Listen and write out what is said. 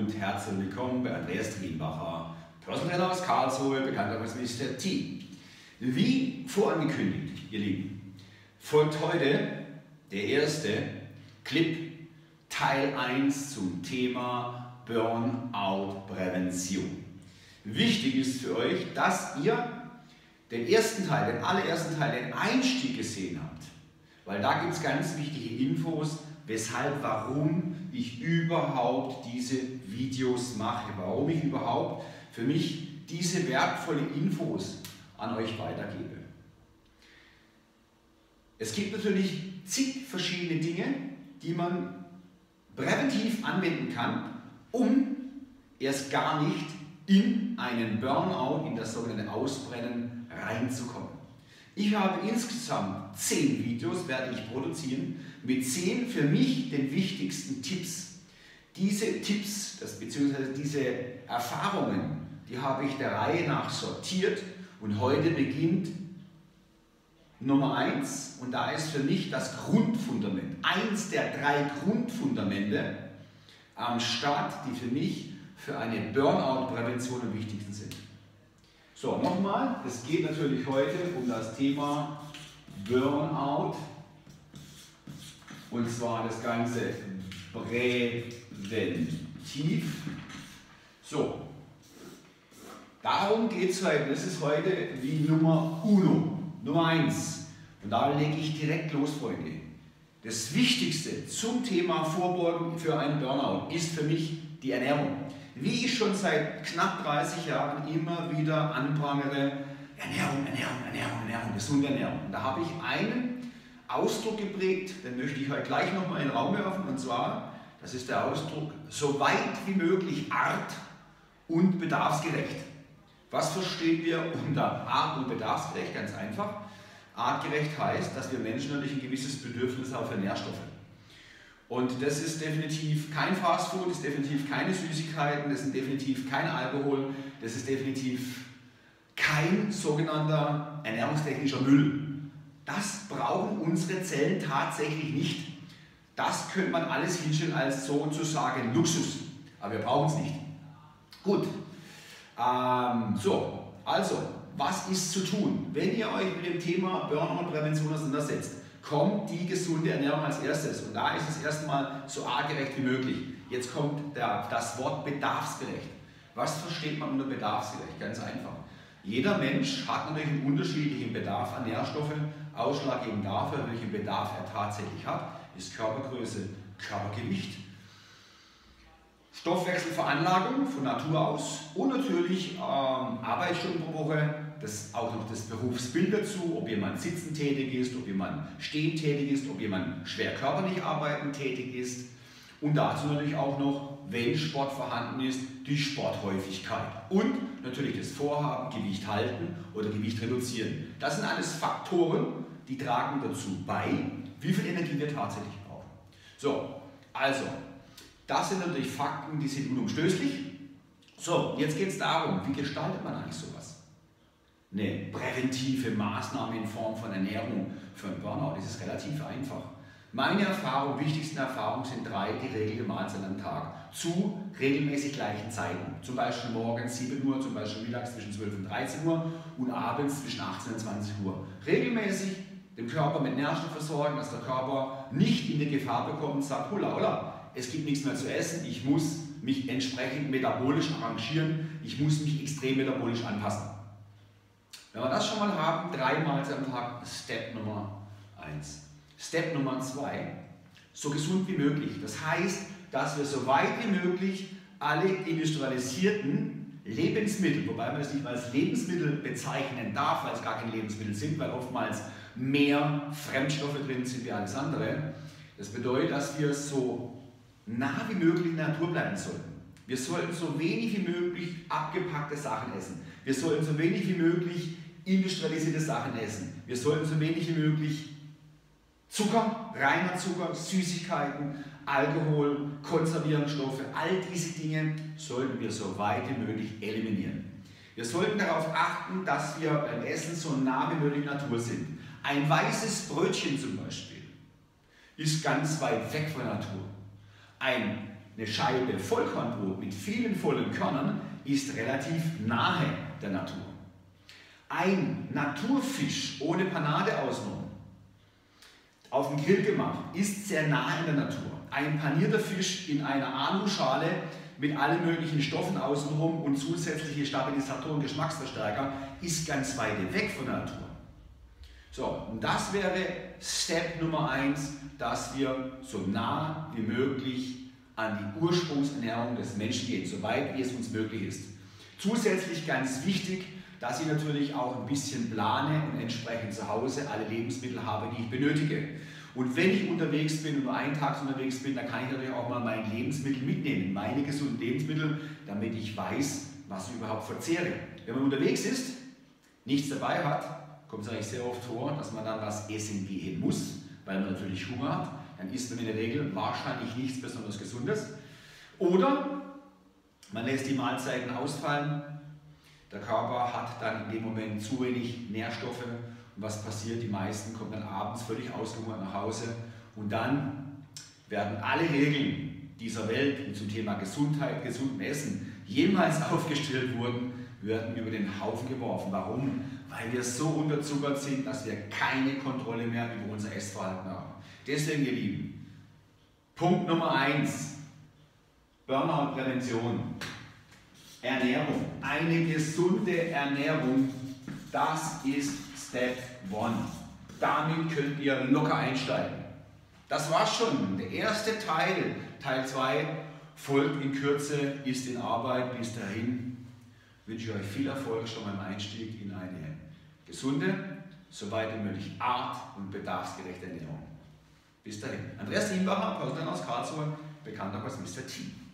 und herzlich willkommen bei Andreas Trienbacher, Personal Trainer aus Karlsruhe, bekannt als Mr. T. Wie vorangekündigt, ihr Lieben, folgt heute der erste Clip, Teil 1 zum Thema Burnout-Prävention. Wichtig ist für euch, dass ihr den allerersten Teil, den Einstieg gesehen habt, weil da gibt es ganz wichtige Infos, weshalb, warum ich überhaupt diese Videos mache, warum ich überhaupt für mich diese wertvollen Infos an euch weitergebe. Es gibt natürlich zig verschiedene Dinge, die man präventiv anwenden kann, um erst gar nicht in einen Burnout, in das sogenannte Ausbrennen reinzukommen. Ich habe insgesamt 10 Videos, werde ich produzieren, mit 10 für mich den wichtigsten Tipps. Diese Tipps, bzw. diese Erfahrungen, die habe ich der Reihe nach sortiert und heute beginnt Nummer 1 und da ist für mich das Grundfundament, eins der 3 Grundfundamente am Start, die für mich für eine Burnout-Prävention am wichtigsten sind. So, nochmal, es geht natürlich heute um das Thema Burnout und zwar das Ganze präventiv. So, darum geht es heute. Das ist heute die Nummer 1. Und da lege ich direkt los, Freunde. Das Wichtigste zum Thema Vorbeugen für einen Burnout ist für mich die Ernährung. Wie ich schon seit knapp 30 Jahren immer wieder anprangere, Ernährung, gesunde Ernährung. Und da habe ich einen Ausdruck geprägt, den möchte ich heute gleich nochmal in den Raum werfen, und zwar, das ist der Ausdruck, so weit wie möglich art- und bedarfsgerecht. Was verstehen wir unter art- und bedarfsgerecht? Ganz einfach. Artgerecht heißt, dass wir Menschen natürlich ein gewisses Bedürfnis haben für Nährstoffe. Und das ist definitiv kein Fastfood, das ist definitiv keine Süßigkeiten, das ist definitiv kein Alkohol, das ist definitiv kein sogenannter ernährungstechnischer Müll. Das brauchen unsere Zellen tatsächlich nicht. Das könnte man alles hinstellen als sozusagen Luxus, aber wir brauchen es nicht. Gut, also, was ist zu tun? Wenn ihr euch mit dem Thema Burnout-Prävention auseinandersetzt, kommt die gesunde Ernährung als erstes. Und da ist es erstmal so artgerecht wie möglich. Jetzt kommt das Wort bedarfsgerecht. Was versteht man unter bedarfsgerecht? Ganz einfach. Jeder Mensch hat natürlich einen unterschiedlichen Bedarf an Nährstoffen. Ausschlaggebend dafür, welchen Bedarf er tatsächlich hat, ist Körpergröße, Körpergewicht, Stoffwechselveranlagung von Natur aus und natürlich Arbeitsstunden pro Woche, auch noch das Berufsbild dazu, ob jemand sitzend tätig ist, ob jemand stehend tätig ist, ob jemand schwer körperlich arbeitend tätig ist und dazu natürlich auch noch, wenn Sport vorhanden ist, die Sporthäufigkeit und natürlich das Vorhaben, Gewicht halten oder Gewicht reduzieren. Das sind alles Faktoren, die tragen dazu bei, wie viel Energie wir tatsächlich brauchen. So, also, das sind natürlich Fakten, die sind unumstößlich. So, jetzt geht es darum, wie gestaltet man eigentlich sowas? Eine präventive Maßnahme in Form von Ernährung für einen Burnout, das ist relativ einfach. Meine wichtigsten Erfahrungen sind 3 geregelte Mahlzeiten am Tag zu regelmäßig gleichen Zeiten. Zum Beispiel morgens 7 Uhr, zum Beispiel mittags zwischen 12 und 13 Uhr und abends zwischen 18 und 20 Uhr. Regelmäßig den Körper mit Nährstoffen versorgen, dass der Körper nicht in die Gefahr bekommt und sagt, holla, es gibt nichts mehr zu essen, ich muss mich entsprechend metabolisch arrangieren, ich muss mich extrem metabolisch anpassen. Wenn wir das schon mal haben, 3 Mahlzeiten am Tag, Step Nummer 1. Step Nummer 2, so gesund wie möglich. Das heißt, dass wir so weit wie möglich alle industrialisierten Lebensmittel, wobei man es nicht mal als Lebensmittel bezeichnen darf, weil es gar keine Lebensmittel sind, weil oftmals mehr Fremdstoffe drin sind wie alles andere. Das bedeutet, dass wir so nah wie möglich in der Natur bleiben sollten. Wir sollten so wenig wie möglich abgepackte Sachen essen. Wir sollten so wenig wie möglich industrialisierte Sachen essen. Wir sollten so wenig wie möglich Zucker, reiner Zucker, Süßigkeiten, Alkohol, Konservierungsstoffe, all diese Dinge sollten wir so weit wie möglich eliminieren. Wir sollten darauf achten, dass wir beim Essen so nah wie möglich Natur sind. Ein weißes Brötchen zum Beispiel ist ganz weit weg von der Natur. Eine eine Scheibe Vollkornbrot mit vielen vollen Körnern ist relativ nahe der Natur. Ein Naturfisch ohne Panade außenrum, auf dem Grill gemacht, ist sehr nahe in der Natur. Ein panierter Fisch in einer Aluschale mit allen möglichen Stoffen außenrum und zusätzliche Stabilisatoren, Geschmacksverstärker ist ganz weit weg von der Natur. So, und das wäre Step Nummer 1, dass wir so nah wie möglich an die Ursprungsernährung des Menschen gehen, soweit wie es uns möglich ist. Zusätzlich ganz wichtig, dass ich natürlich auch ein bisschen plane und entsprechend zu Hause alle Lebensmittel habe, die ich benötige. Und wenn ich unterwegs bin und nur einen Tag unterwegs bin, dann kann ich natürlich auch mal mein Lebensmittel mitnehmen, meine gesunden Lebensmittel, damit ich weiß, was ich überhaupt verzehre. Wenn man unterwegs ist, nichts dabei hat, kommt es eigentlich sehr oft vor, dass man dann was essen gehen muss, weil man natürlich Hunger hat. Dann isst man in der Regel wahrscheinlich nichts besonders Gesundes. Oder man lässt die Mahlzeiten ausfallen. Der Körper hat dann in dem Moment zu wenig Nährstoffe. Und was passiert? Die meisten kommen dann abends völlig ausgehungert nach Hause. Und dann werden alle Regeln dieser Welt, die zum Thema Gesundheit, gesundem Essen jemals aufgestellt wurden, werden über den Haufen geworfen. Warum? Weil wir so unterzuckert sind, dass wir keine Kontrolle mehr über unser Essverhalten haben. Deswegen, ihr Lieben, Punkt Nummer 1, Burnout-Prävention, Ernährung. Eine gesunde Ernährung, das ist Step 1. Damit könnt ihr locker einsteigen. Das war's schon, der erste Teil. Teil 2 folgt in Kürze, ist in Arbeit. Bis dahin wünsche ich euch viel Erfolg schon beim Einstieg in eine gesunde, soweit wie möglich art- und bedarfsgerechte Ernährung. Bis dahin. Andreas Lienbacher, Personal aus Karlsruhe, bekannt auch als Mr. T.